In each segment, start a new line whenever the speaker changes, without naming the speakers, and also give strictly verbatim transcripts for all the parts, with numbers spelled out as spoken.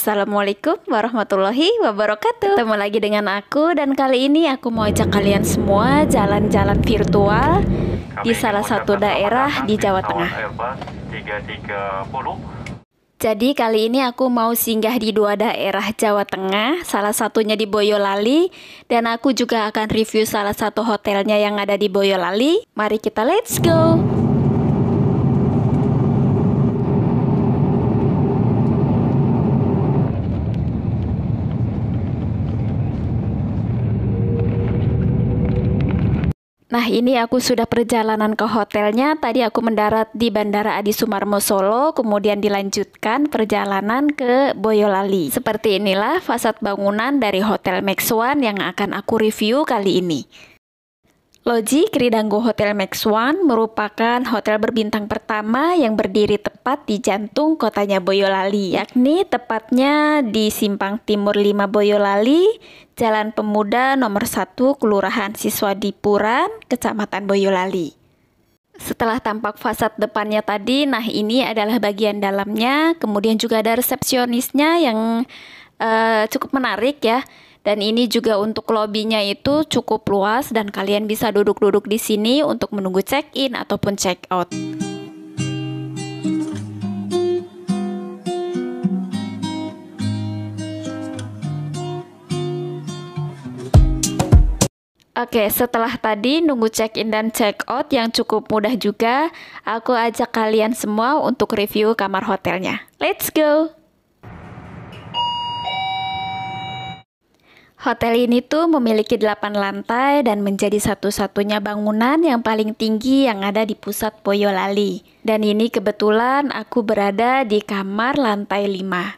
Assalamualaikum warahmatullahi wabarakatuh. Ketemu lagi dengan aku, dan kali ini aku mau ajak kalian semua jalan-jalan virtual di salah satu daerah di Jawa Tengah. Jadi kali ini aku mau singgah di dua daerah Jawa Tengah, salah satunya di Boyolali, dan aku juga akan review salah satu hotelnya yang ada di Boyolali. Mari kita let's go! Nah, ini aku sudah perjalanan ke hotelnya. Tadi aku mendarat di Bandara Adi Sumarmo Solo, kemudian dilanjutkan perjalanan ke Boyolali. Seperti inilah fasad bangunan dari Hotel Max One yang akan aku review kali ini. Loji Kridanggo Hotel Max One merupakan hotel berbintang pertama yang berdiri tepat di jantung kotanya Boyolali, yakni tepatnya di Simpang Timur lima Boyolali, Jalan Pemuda nomor satu, Kelurahan Siswadipuran, Kecamatan Boyolali. Setelah tampak fasad depannya tadi, nah ini adalah bagian dalamnya, kemudian juga ada resepsionisnya yang uh, cukup menarik ya. Dan ini juga untuk lobbynya itu cukup luas dan kalian bisa duduk-duduk di sini untuk menunggu check-in ataupun check-out. Oke, setelah tadi nunggu check-in dan check-out yang cukup mudah juga, aku ajak kalian semua untuk review kamar hotelnya. Let's go! Hotel ini tuh memiliki delapan lantai dan menjadi satu-satunya bangunan yang paling tinggi yang ada di pusat Boyolali. Dan ini kebetulan aku berada di kamar lantai lima.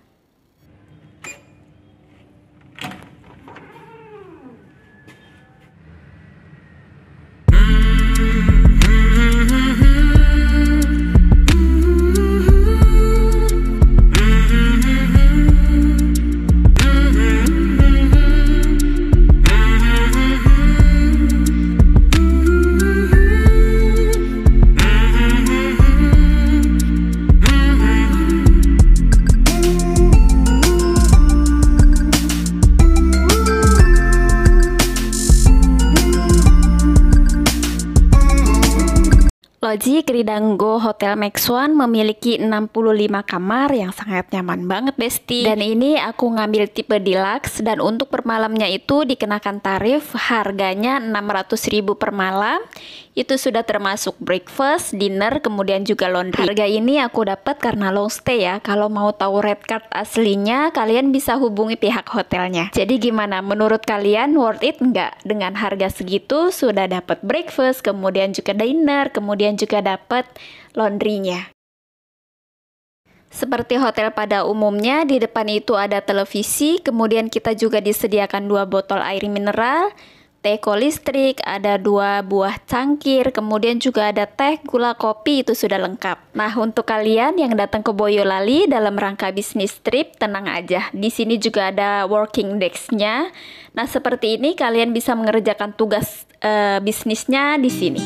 Loji Kridanggo Hotel Max One memiliki enam puluh lima kamar yang sangat nyaman banget, Besti. Dan ini aku ngambil tipe deluxe, dan untuk per malamnya itu dikenakan tarif harganya enam ratus ribu per malam. Itu sudah termasuk breakfast, dinner, kemudian juga laundry. Harga ini aku dapat karena long stay ya. Kalau mau tahu rate card aslinya, kalian bisa hubungi pihak hotelnya. Jadi gimana? Menurut kalian worth it nggak? Dengan harga segitu sudah dapat breakfast, kemudian juga dinner, kemudian juga dapat laundrynya. Seperti hotel pada umumnya, di depan itu ada televisi, kemudian kita juga disediakan dua botol air mineral, teko listrik, ada dua buah cangkir, kemudian juga ada teh, gula, kopi, itu sudah lengkap. Nah, untuk kalian yang datang ke Boyolali dalam rangka bisnis trip, tenang aja. Di sini juga ada working desk-nya. Nah, seperti ini kalian bisa mengerjakan tugas uh, bisnisnya di sini.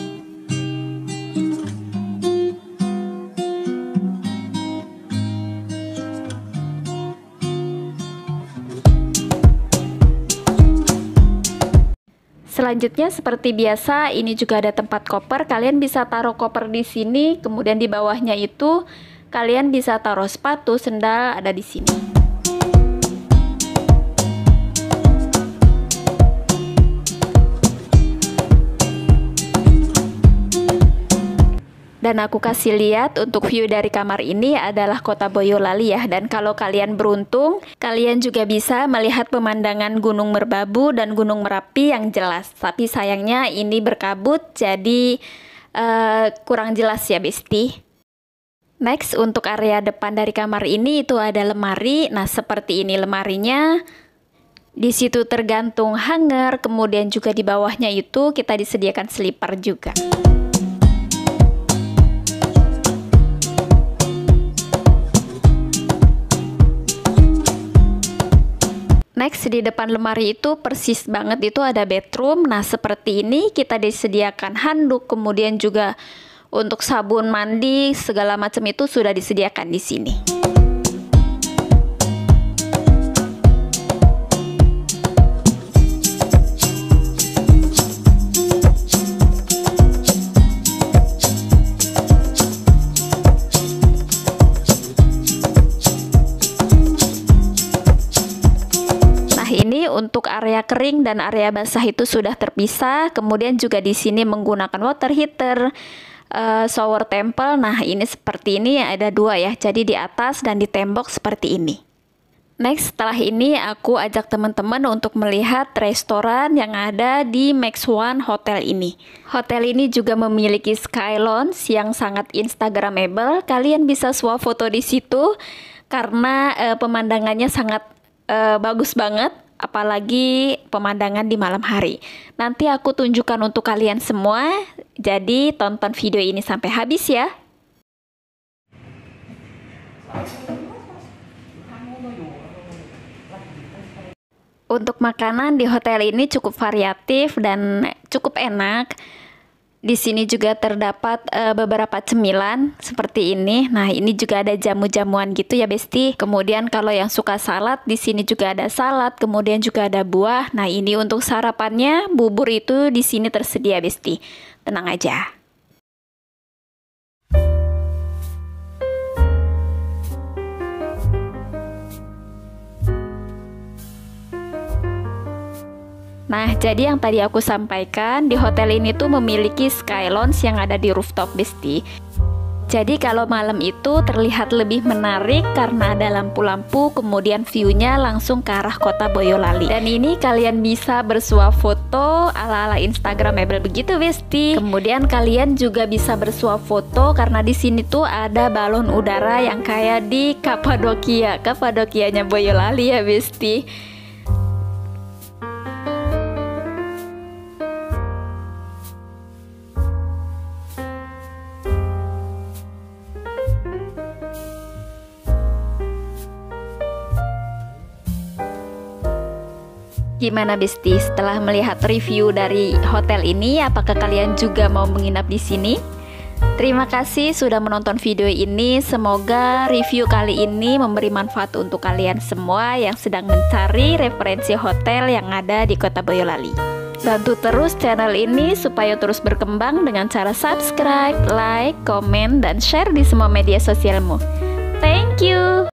Selanjutnya seperti biasa, ini juga ada tempat koper. Kalian bisa taruh koper di sini, kemudian di bawahnya itu kalian bisa taruh sepatu, sendal ada di sini. Dan aku kasih lihat untuk view dari kamar ini adalah kota Boyolali ya. Dan kalau kalian beruntung, kalian juga bisa melihat pemandangan Gunung Merbabu dan Gunung Merapi yang jelas. Tapi sayangnya ini berkabut, jadi uh, kurang jelas ya, Besti. Next, untuk area depan dari kamar ini itu ada lemari. Nah, seperti ini lemarinya. Di situ tergantung hanger, kemudian juga di bawahnya itu kita disediakan slipper juga. Next, di depan lemari itu persis banget itu ada bedroom. Nah, seperti ini kita disediakan handuk, kemudian juga untuk sabun mandi segala macam itu sudah disediakan di sini. untuk area kering dan area basah itu sudah terpisah. Kemudian juga di sini menggunakan water heater, uh, shower temple. Nah, ini seperti ini ada dua ya. Jadi di atas dan di tembok seperti ini. Next, setelah ini aku ajak teman-teman untuk melihat restoran yang ada di Max One Hotel ini. Hotel ini juga memiliki sky lounge yang sangat instagramable. Kalian bisa swafoto di situ karena uh, pemandangannya sangat uh, bagus banget, apalagi pemandangan di malam hari. Nanti aku tunjukkan untuk kalian semua. Jadi tonton video ini sampai habis ya. Untuk makanan di hotel ini cukup variatif dan cukup enak. Di sini juga terdapat uh, beberapa cemilan seperti ini. Nah, ini juga ada jamu-jamuan gitu ya, Besti. Kemudian kalau yang suka salad, di sini juga ada salad, kemudian juga ada buah. Nah, ini untuk sarapannya, bubur itu di sini tersedia, Besti. Tenang aja. Nah, jadi yang tadi aku sampaikan, di hotel ini tuh memiliki sky lounge yang ada di rooftop, Besti. Jadi kalau malam itu terlihat lebih menarik karena ada lampu-lampu, kemudian view-nya langsung ke arah kota Boyolali. Dan ini kalian bisa bersuah foto ala-ala instagramable begitu, Besti. Kemudian kalian juga bisa bersuah foto karena di sini tuh ada balon udara yang kayak di Kapadokia, Kapadokianya Boyolali ya, Besti. Gimana, Besti? Setelah melihat review dari hotel ini, apakah kalian juga mau menginap di sini? Terima kasih sudah menonton video ini. Semoga review kali ini memberi manfaat untuk kalian semua yang sedang mencari referensi hotel yang ada di kota Boyolali. Bantu terus channel ini supaya terus berkembang dengan cara subscribe, like, komen, dan share di semua media sosialmu. Thank you!